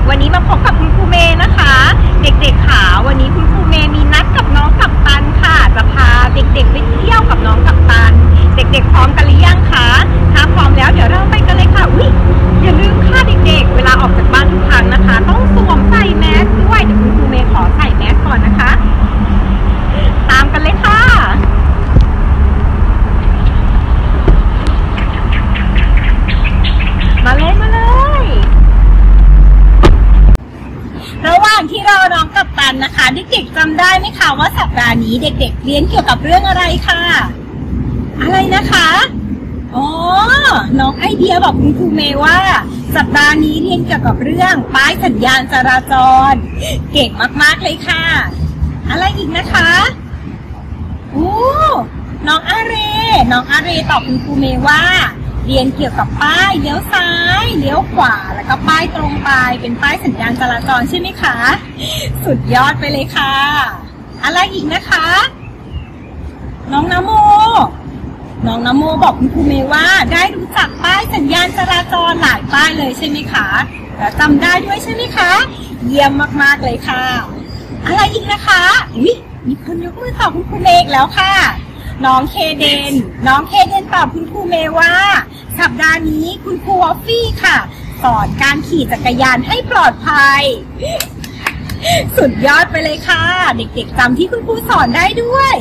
ๆวันนี้มาพบกับคุณครูเมย์นะคะเด็กๆค่ะวันนี้คุณครูเมย์มีนัดกับน้องกัปตันค่ะจะพาเด็กๆไปเที่ยวกับน้องกัปตันเด็กๆพร้อมกันหรือยังคะถ้าพร้อมแล้วเดี๋ยวเราไปกันเลยค่ะอย่าลืมค่ะเด็กๆเวลาออกจากบ้านทุกครั้งนะคะต้องสวมใส่แมสด้วยเดี๋ยวคุณครูเมย์ขอใส่แมสก่อนนะคะตามกันเลยค่ะมาเลยระหว่างที่รอน้องกัปตันนะคะเด็กๆจำได้ไหมคะว่าสัปดาห์นี้เด็กๆเรียนเกี่ยวกับเรื่องอะไรค่ะอะไรนะคะอ๋อน้องไอเดียบอกคุณครูเมย์ว่าสัปดาห์นี้เรียนเกี่ยวกับเรื่องป้ายสัญญาณจราจรเก่งมากๆเลยค่ะอะไรอีกนะคะโอ้น้องอาเรตอบคุณครูเมย์ว่าเรียนเกี่ยวกับป้ายเลี้ยวซ้ายเลี้ยวขวาแล้วก็ป้ายตรงไปเป็นป้ายสัญญาณจราจรใช่ไหมคะสุดยอดไปเลยค่ะอะไรอีกนะคะน้องนโมบอกคุณครูเมย์ว่าได้รู้จักป้ายสัญญาณจราจรหลายป้ายเลยใช่ไหมคะและจำได้ด้วยใช่ไหมคะเยี่ยมมากๆเลยค่ะอะไรอีกนะคะมีคนยกมือตอบคุณครูเมย์แล้วค่ะน้องเคเดนตอบคุณครูเมย์ว่าสัปดาห์นี้คุณครูวอฟฟี่ค่ะสอนการขี่จักรยานให้ปลอดภัยสุดยอดไปเลยค่ะเด็กๆจำที่คุณครูสอนได้ด้วย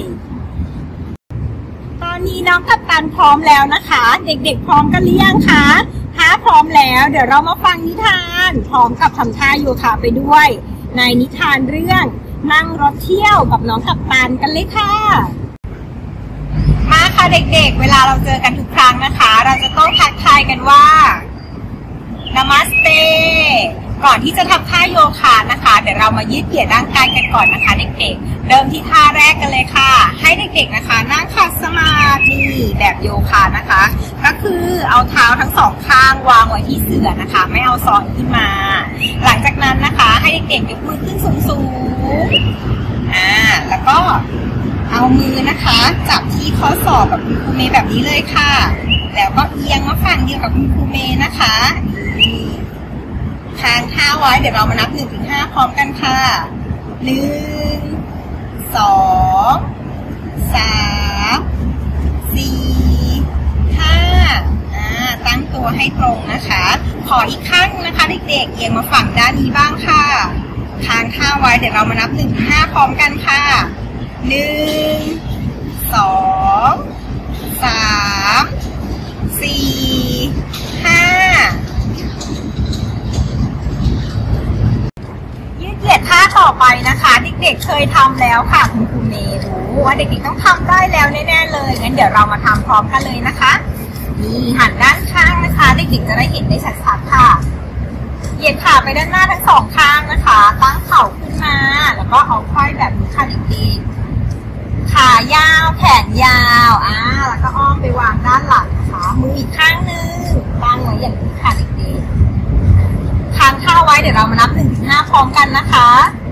ตอนนี้น้องกัปตันพร้อมแล้วนะคะเด็กๆพร้อมกันหรือยังคะถ้าพร้อมแล้วเดี๋ยวเรามาฟังนิทานพร้อมกับทำท่าโยคะไปด้วยในนิทานเรื่องนั่งรถเที่ยวกับน้องกัปตันกันเลยค่ะมาค่ะเด็กๆเวลาเราเจอกันทุกครั้งนะคะเราจะต้องทักทายกันว่านามัสเตก่อนที่จะทำท่าโยคะนะคะเดี๋ยวเรามายืดเหยียดร่างกายกันก่อนนะคะเด็กๆเริ่มที่ท่าแรกกันเลยค่ะให้เด็กๆนะคะนั่งขัดสมาธิแบบโยคะนะคะก็คือเอาเท้าทั้งสองข้างวางไว้ที่เสื่อนะคะไม่เอาซ้อนขึ้นมาหลังจากนั้นนะคะให้เด็กๆยกมือขึ้นสูงๆแล้วก็เอามือนะคะจับที่ข้อศอกกับคุณครูเมย์แบบนี้เลยค่ะแล้วก็เอียงมาฝั่งเดียวกับคุณครูเมย์นะคะค้างเท้าไว้เดี๋ยวเรามานับ 1-5 พร้อมกันค่ะ1 2 3 4 5ตั้งตัวให้ตรงนะคะขออีกข้างนะคะเด็กๆเอียงมาฝั่งด้านนี้บ้างค่ะค้างเท้าไว้เดี๋ยวเรามานับ 1-5 พร้อมกันค่ะ1 2 3 4 5ยืดเหยียดท่าต่อไปนะคะเด็กๆเคยทำแล้วค่ะคุณครูเมย์รู้ว่าเด็กๆต้องทำได้แล้วแน่ๆเลยงั้นเดี๋ยวเรามาทำพร้อมกันเลยนะคะนี่หันด้านข้างนะคะเด็กๆจะได้เห็นได้ชัดๆค่ะเหยียดขาไปด้านหน้าทั้งสองข้างนะคะตั้งเข่าขึ้นมาแล้วก็เอาไขว้แบบนี้ค่ะเด็กๆขายาวแขนยาวแล้วก็อ้อมไปวางด้านหลังนะคะมืออีกข้างนึงตั้งไว้อย่างนี้ค่ะเด็กๆค้างท่าไว้เดี๋ยวเรามานับ 1-5 พร้อมกันนะคะ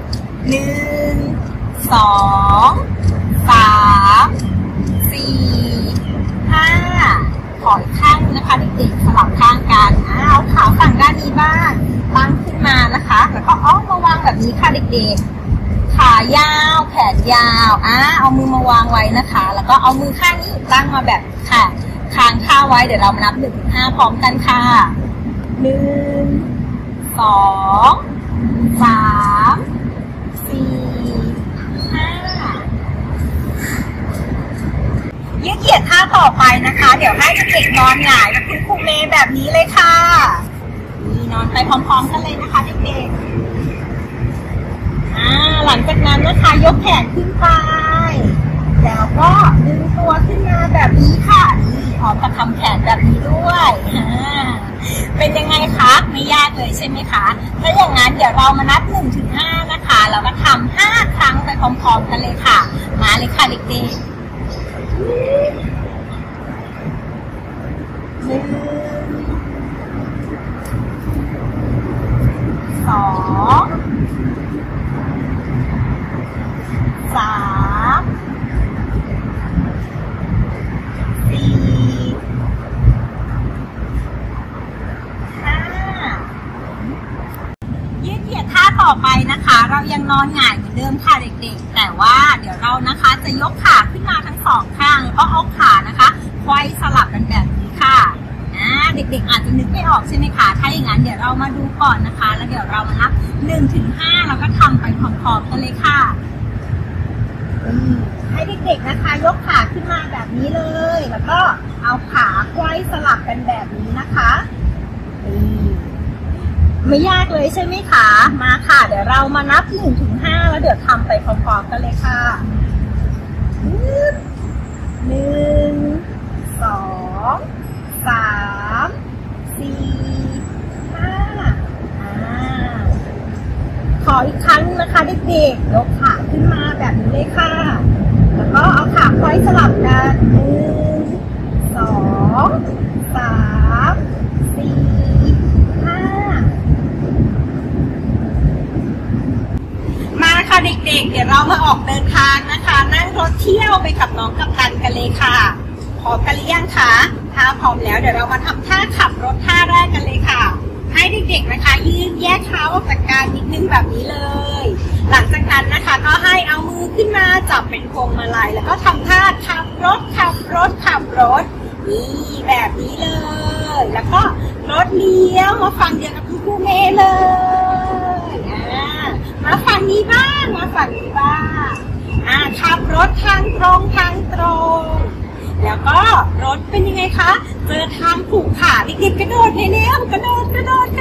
1 2 3 4 5ขออีกข้างนึงนะคะเด็กๆสลับข้างกันเอาขาฝั่งด้านนี้บ้างตั้งขึ้นมานะคะแล้วก็อ้อมมาวางแบบนี้ค่ะเด็กๆขายาวแขนยาวเอามือมาวางไว้นะคะแล้วก็เอามือข้างนี้ตั้งมาแบบค่ะค้างท่าไว้เดี๋ยวเรามานับ 1-5 พร้อมกันค่ะ1 2 3 4 5ยืดเหยียดท่าต่อไปนะคะเดี๋ยวให้เด็กๆนอนหงายกับคุณครูเมย์แบบนี้เลยค่ะนี่นอนไปพร้อมๆกันเลยนะคะเด็กๆหลังจากนั้นนะคะยกแขนขึ้นไปแล้วก็ดึงตัวขึ้นมาแบบนี้ค่ะนี่พร้อมกับทำแขนแบบนี้ด้วยเป็นยังไงคะไม่ยากเลยใช่ไหมคะถ้าอย่างนั้นเดี๋ยวเรามานับ 1-5 นะคะแล้วก็ทำ5 ครั้งไปพร้อมๆกันเลยค่ะมาเลยค่ะเด็กๆ1 2 3 4 5 นอนหงายเหมือนเดิมค่ะเด็กๆแต่ว่าเดี๋ยวเรานะคะจะยกขาขึ้นมาทั้งสองข้างแล้วก็เอาขานะคะไขว้สลับกันแบบนี้ค่ะเด็กๆอาจจะนึกไม่ออกใช่ไหมคะถ้าอย่างนั้นเดี๋ยวเรามาดูก่อนนะคะแล้วเดี๋ยวเรามานับ1-5แล้วก็ทำไปพร้อมๆกันเลยค่ะให้เด็กๆนะคะยกขาขึ้นมาแบบนี้เลยแล้วก็เอาขาไขว้สลับกันแบบนี้นะคะไม่ยากเลยใช่ไหมคะมาค่ะเดี๋ยวเรามานับ1-5แล้วเดี๋ยวทำไปพร้อมๆกันเลยค่ะ1 2 3 4 5ขออีกครั้งนะคะเด็กๆยกขาขึ้นมาแบบนี้เลยค่ะแล้วก็เอาขาไขว้สลับกัน1 2 3 4 5มาค่ะเด็กๆเดี๋ยวเรามาออกเดินทางนะคะนั่งรถเที่ยวไปกับน้องกัปตันกันเลยค่ะพร้อมกันหรือยังคะถ้าพร้อมแล้วเดี๋ยวเรามาทำท่าขับรถท่าแรกกันเลยค่ะให้เด็กๆนะคะยืนแยกเท้าออกจากกันนิดนึงแบบนี้เลยหลังจากนั้นนะคะก็ให้เอามือขึ้นมาจับเป็นพวงมาลัยแล้วก็ทำท่าขับรถนี่แบบนี้เลยแล้วก็รถเลี้ยวมาฝั่งเดียวกับคุณครูเมย์เลยมาฝั่งนี้บ้างขับรถทางตรงแล้วก็รถเป็นยังไงคะเจอทางขรุขระเด็กๆกระโดดเร็วกระโดด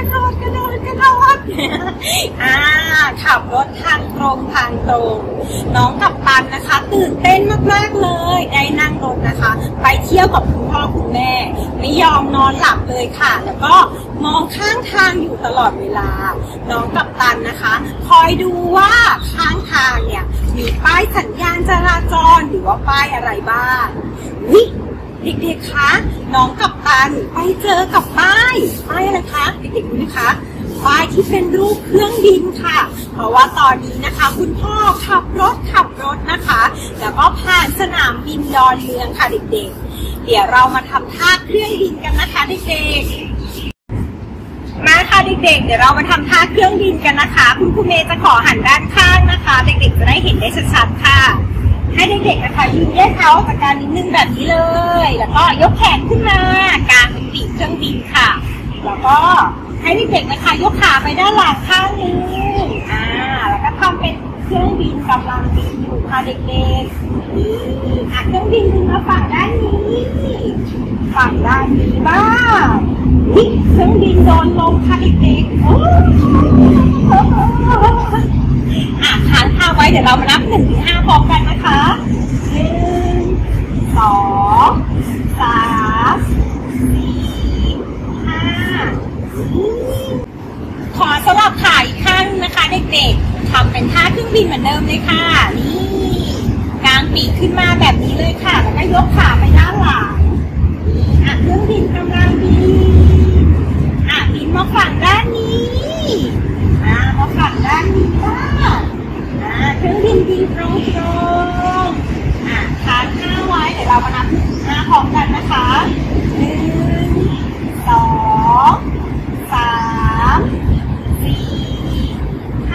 ขับรถทางตรงน้องกัปตันนะคะตื่นเต้นมากๆเลยได้นั่งรถนะคะไปเที่ยวกับคุณพ่อคุณแม่ไม่ยอมนอนหลับเลยค่ะแล้วก็มองข้างทางอยู่ตลอดเวลาน้องกัปตันนะคะคอยดูว่าข้างทางเนี่ยมีป้ายสัญญาณจราจรหรือว่าป้ายอะไรบ้างเด็กๆคะน้องกัปตันไปเจอกับป้ายอะไรคะเด็กๆรู้ไหมคะป้ายที่เป็นรูปเครื่องบินค่ะเพราะว่าตอนนี้นะคะคุณพ่อขับรถนะคะแล้วก็ผ่านสนามบินดอนเมืองค่ะเด็กๆเดี๋ยวเรามาทำท่าเครื่องบินกันนะคะเด็กๆมาค่ะเด็กๆเดี๋ยวเรามาทำท่าเครื่องบินกันนะคะคุณครูเมย์จะขอหันด้านข้างนะคะเด็กๆจะได้เห็นได้ชัดๆค่ะให้เด็กๆนะคะยืนแยกเท้าจากกันนิดนึงแบบนี้เลยแล้วก็ยกแขนขึ้นมากางเป็นปีกเครื่องบินค่ะแล้วก็ให้เด็กๆนะคะยกขาไปด้านหลังข้างนึงแล้วก็ทำเป็นเครื่องบินกำลังบินอยู่ค่ะเด็กๆเครื่องบินบินมาฝั่งด้านนี้บ้างเครื่องบินโดนลมค่ะเด็กๆค้างท่าไว้เดี๋ยวเรามานับ1-5พร้อมกันนะคะ1 2 3 4 5ขอสลับขาอีกข้างนะคะเด็กๆทำเป็นท่าเครื่องบินเหมือนเดิมเลยค่ะนี่กางปีกขึ้นมาแบบนี้เลยค่ะแล้วก็ยกขาไปด้านหลังเครื่องบินกำลังบินมาฝั่งด้านนี้มาฝั่งด้านนี้บ้างเครื่องบินตรงค้างท่าไว้เดี๋ยวเรามานับ5พร้อมกันนะคะ1 2 3 4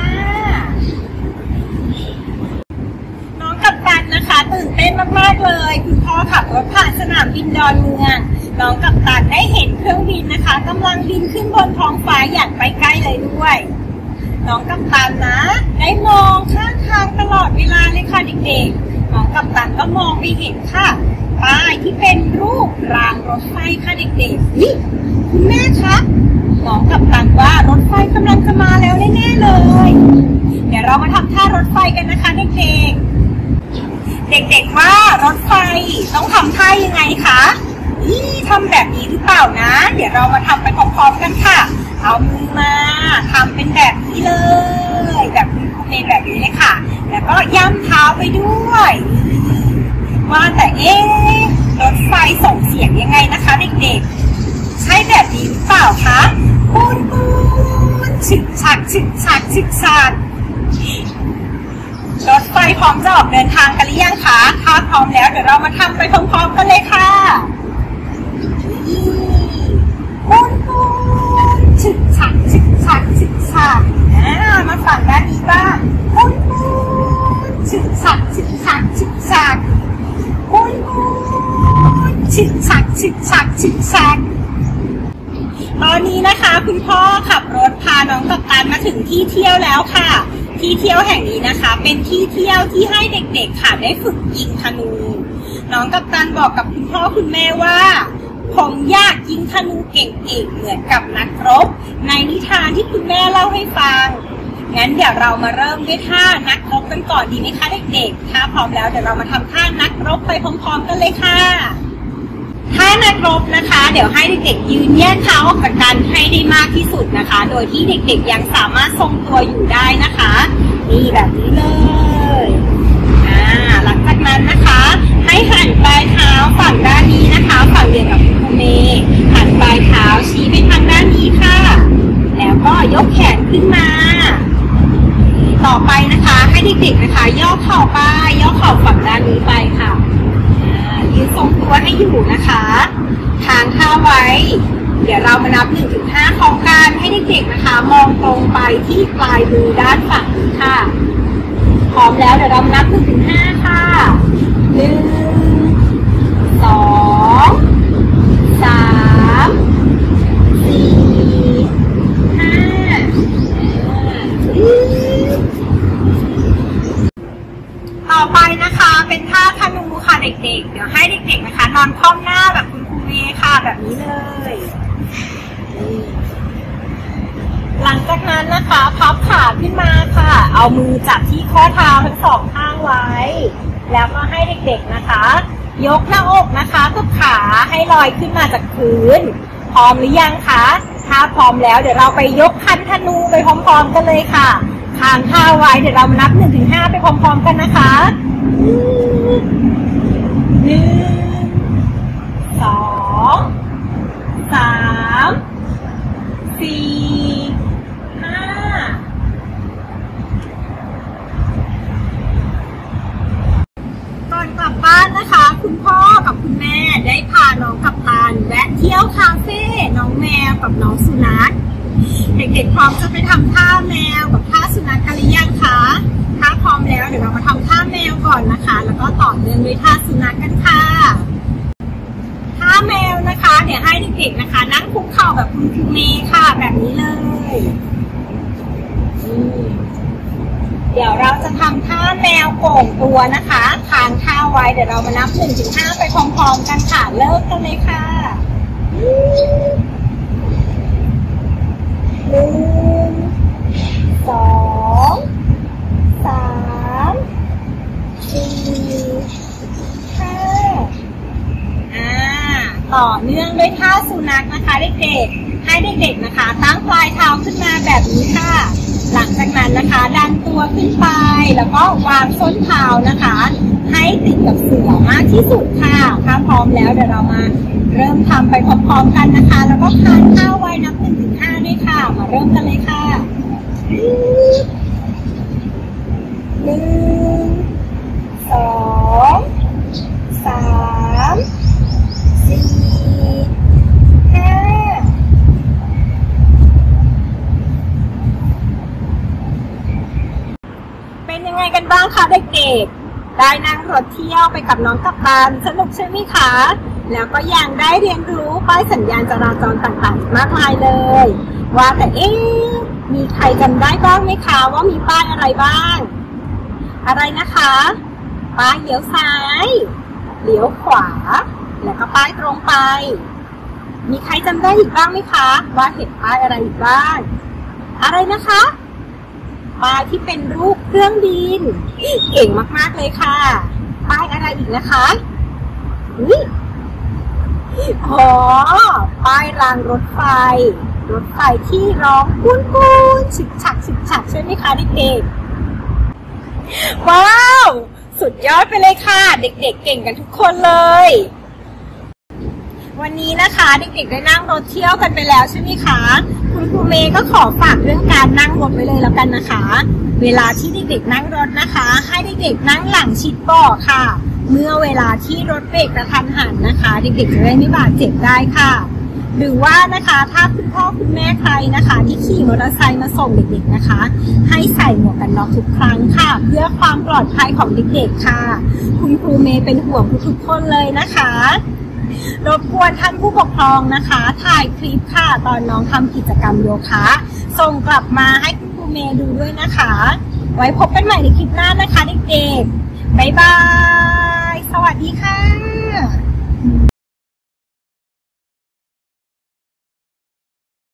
5น้องกัปตันนะคะตื่นเต้นมากๆเลยคุณพ่อขับรถผ่านสนามบินดอนเมืองน้องกัปตันได้เห็นเครื่องบินนะคะกำลังบินขึ้นบนท้องฟ้าอย่างใกล้ๆเลยด้วยน้องกัปตันนะได้มองข้างทางตลอดเวลาเลยค่ะเด็กๆน้องกัปตันก็มองไปเห็นค่ะป้ายที่เป็นรูปรางรถไฟค่ะเด็กๆนี่คุณแม่คะน้องกัปตันว่ารถไฟกำลังจะมาแล้วแน่ๆเลยเดี๋ยวเรามาทำท่ารถไฟกันนะคะเด็กๆว่ารถไฟต้องทำท่ายังไงคะทำแบบนี้หรือเปล่านะเดี๋ยวเรามาทำไปพร้อมๆกันค่ะเอามือมาทำเป็นแบบนี้เลยแบบคุณครูเมย์แบบนี้เลยค่ะแล้วก็ย่ำเท้าไปด้วยว่าแต่รถไฟส่งเสียงยังไงนะคะเด็กๆใช่แบบนี้หรือเปล่าคะปูนฉึกฉักรถไฟพร้อมจะออกเดินทางกันหรือยังคะถ้าพร้อมแล้วเดี๋ยวเรามาทำไปพร้อมๆกันเลยค่ะปูนฉึกฉักมาฝั่งด้านนี้บ้างปูนฉิกฉักฉิกฉักฉิกฉักตอนนี้นะคะคุณพ่อขับรถพาน้องกัปตันมาถึงที่เที่ยวแล้วค่ะที่เที่ยวแห่งนี้นะคะเป็นที่เที่ยวที่ให้เด็กๆค่ะได้ฝึกยิงธนูน้องกัปตันบอกกับคุณพ่อคุณแม่ว่าผมอยากยิงธนูเก่งๆเหมือนกับนักรบในนิทานที่คุณแม่เล่าให้ฟังงั้นเดี๋ยวเรามาเริ่มด้วยท่านักรบกันก่อนดีไหมคะเด็กๆถ้าพร้อมแล้วเดี๋ยวเรามาทำท่านักรบไปพร้อมๆกันเลยค่ะท่านักรบนะคะเดี๋ยวให้เด็กๆยืนแยกเท้าออกจากกันให้ได้มากที่สุดนะคะโดยที่เด็กๆยังสามารถทรงตัวอยู่ได้นะคะนี่แบบนี้เลยหลังจากนั้นนะคะให้หันปลายเท้าฝั่งด้านนี้นะคะฝั่งเดียวกับคุณครูเมย์หันปลายเท้าชี้ไปทางด้านนี้ค่ะแล้วก็ยกแขนขึ้นมาต่อไปนะคะให้เด็กๆนะคะย่อเข่าไปย่อเข่าฝั่งด้านนี้ไปค่ะยืนทรงตัวให้อยู่นะคะทางเท้าไว้เดี๋ยวเรามานับ 1-5 พร้อมกันให้เด็กๆนะคะมองตรงไปที่ปลายมือด้านฝั่งนี้ค่ะพร้อมแล้วเดี๋ยวเรานับ 1-5 ค่ะ 1 2 3 4 5ต่อไปนะคะเป็นท่าธนูค่ะเด็กๆเดี๋ยวให้เด็กๆนะคะนอนคว่ำหน้าแบบคุณครูเมย์ค่ะแบบนี้เลยหลังจากนั้นนะคะพับขาขึ้นมาค่ะเอามือจับที่ข้อเท้าทั้งสองข้างไว้แล้วก็ให้เด็กๆนะคะยกหน้าอกนะคะกับขาให้ลอยขึ้นมาจากพื้นพร้อมหรือยังคะถ้าพร้อมแล้วเดี๋ยวเราไปยกคันธนูไปพร้อมๆกันเลยค่ะค้างท่าไว้เดี๋ยวเรานับ 1-5 ไปพร้อมๆกันนะคะ1 2 3 4 5ก่อนกลับบ้านนะคะคุณพ่อกับคุณแม่ได้พาน้องกัปตันแวะเที่ยวคาเฟ่น้องแมวกับน้องสุนัขเด็กๆพร้อมจะไปทำท่าแมวกับท่าสุนัขกันหรือยังคะถ้าพร้อมแล้วเดี๋ยวเรามาทำท่าแมวก่อนนะคะแล้วก็ต่อเนื่องด้วยท่าสุนัขกันค่ะท่าแมวนะคะเดี๋ยวให้เด็กๆนะคะนั่งคุกเข่าแบบคุณครูเมย์ค่ะแบบนี้เลยเดี๋ยวเราจะทำท่าแมวโก่งตัวนะคะค้างท่าไว้เดี๋ยวเรามานับ 1-5 ไปพร้อมๆกันค่ะเริ่มกันเลยค่ะ1 2 3 4 5ต่อเนื่องด้วยท่าสุนัขนะคะเด็กๆให้เด็กๆนะคะตั้งปลายเท้าขึ้นมาแบบนี้ค่ะหลังจากนั้นนะคะดันตัวขึ้นไปแล้วก็วางส้นเท้านะคะให้ติดกับเสื่อมากที่สุดค่ะถ้าพร้อมแล้วเดี๋ยวเรามาเริ่มทำไปพร้อมๆกันนะคะแล้วก็ค้างท่าไว้นับ 1-5 ด้วยค่ะมาเริ่มกันเลยค่ะ1 2 3 4 5เป็นยังไงกันบ้างคะเด็กๆได้นั่งรถเที่ยวไปกับน้องกัปตันสนุกใช่ไหมคะแล้วก็ยังได้เรียนรู้ป้ายสัญญาณจราจรต่างๆมากมายเลยว่าแต่มีใครจำได้บ้างไหมคะว่ามีป้ายอะไรบ้างอะไรนะคะป้ายเลี้ยวซ้ายเลี้ยวขวาแล้วก็ป้ายตรงไปมีใครจำได้อีกบ้างไหมคะว่าเห็นป้ายอะไรอีกบ้างอะไรนะคะป้ายที่เป็นรูปเครื่องบินเก่งมากๆเลยค่ะป้ายอะไรอีกนะคะอ๋อป้ายรางรถไฟที่ร้องกุ้นฉึกฉักฉึกฉักใช่ไหมคะเด็กๆว้าวสุดยอดไปเลยค่ะเด็กๆเก่งกันทุกคนเลยวันนี้นะคะเด็กๆได้นั่งรถเที่ยวกันไปแล้วใช่ไหมคะคุณครูเมย์ก็ขอฝากเรื่องการนั่งรถไว้เลยแล้วกันนะคะเวลาที่เด็กๆนั่งรถนะคะให้เด็กๆนั่งหลังชิดเบาะค่ะเมื่อเวลาที่รถเบรกกระทันหันนะคะเด็กๆจะได้ไม่บาดเจ็บได้ค่ะหรือว่านะคะถ้าคุณพ่อคุณแม่ใครนะคะที่ขี่มอเตอร์ไซค์มาส่งเด็กๆนะคะให้ใส่หมวกกันน็อกทุกครั้งค่ะเพื่อความปลอดภัยของเด็กๆค่ะคุณครูเมย์เป็นห่วงทุกๆคนเลยนะคะรบกวนท่านผู้ปกครองนะคะถ่ายคลิปค่ะตอนน้องทำกิจกรรมโยคะส่งกลับมาให้คุณครูเมย์ดูด้วยนะคะไว้พบกันใหม่ในคลิปหน้านะคะเด็กๆบ๊ายบายสวัสดีค่ะ